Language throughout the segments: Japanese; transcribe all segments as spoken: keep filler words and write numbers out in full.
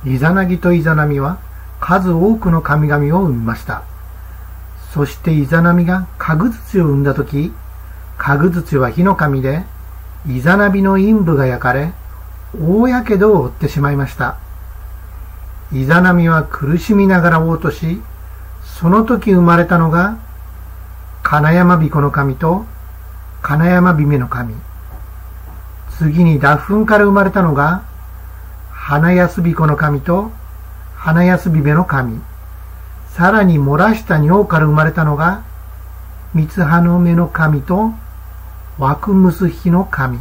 イザナギとイザナミは数多くの神々を生みました。そしてイザナミがカグズチを生んだとき、カグズチは火の神で、イザナミの陰部が焼かれ、大やけどを負ってしまいました。イザナミは苦しみながら嘔吐し、その時生まれたのが、金山彦の神と金山姫の神。次に脱粉から生まれたのが、花安彦の神と花安姫の神。さらに漏らした尿から生まれたのが、三葉の目の神とワクムスヒの神。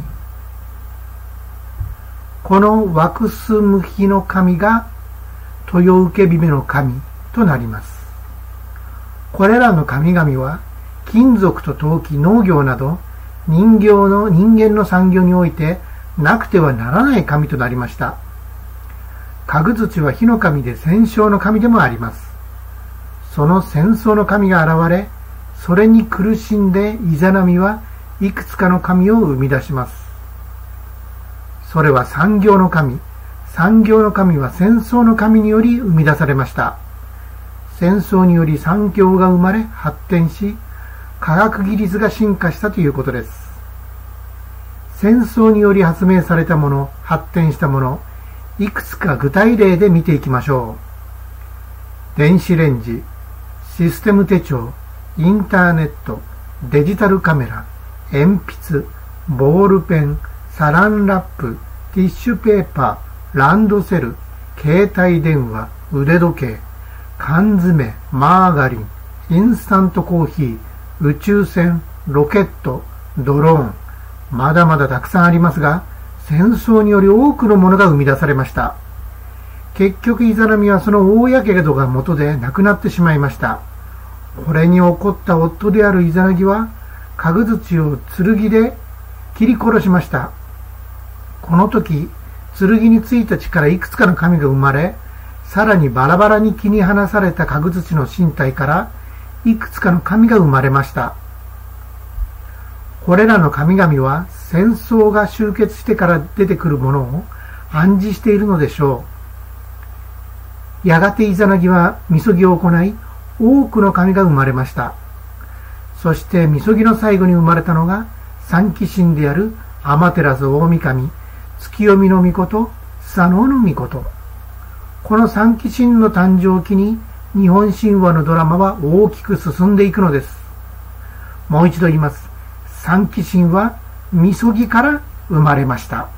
このワクスムヒの神が豊受姫の神となります。これらの神々は金属と陶器、農業など人形の人間の産業においてなくてはならない神となりました。カグズチは火の神で戦勝の神でもあります。その戦争の神が現れ、それに苦しんでイザナミはいくつかの神を生み出します。それは産業の神。産業の神は戦争の神により生み出されました。戦争により産業が生まれ発展し、科学技術が進化したということです。戦争により発明されたもの、発展したもの、いくつか具体例で見ていきましょう。電子レンジ、システム手帳、インターネット、デジタルカメラ、鉛筆、ボールペン、サランラップ、ティッシュペーパー、ランドセル、携帯電話、腕時計、缶詰、マーガリン、インスタントコーヒー、宇宙船、ロケット、ドローン、まだまだたくさんありますが、戦争により多くのものが生み出されました。結局イザナミはその大やけどが元で亡くなってしまいました。これに怒った夫であるイザナギは、カグズチを剣で切り殺しました。この時、剣についた血からいくつかの神が生まれ、さらにバラバラに切り離されたカグズチの身体からいくつかの神が生まれました。これらの神々は戦争が終結してから出てくるものを暗示しているのでしょう。やがてイザナギはみそぎを行い、多くの神が生まれました。そしてみそぎの最後に生まれたのが三鬼神であるアマテラス大神、月読みの御事、スサノオの御事。この三鬼神の誕生を機に日本神話のドラマは大きく進んでいくのです。もう一度言います。三鬼神はみそぎから生まれました。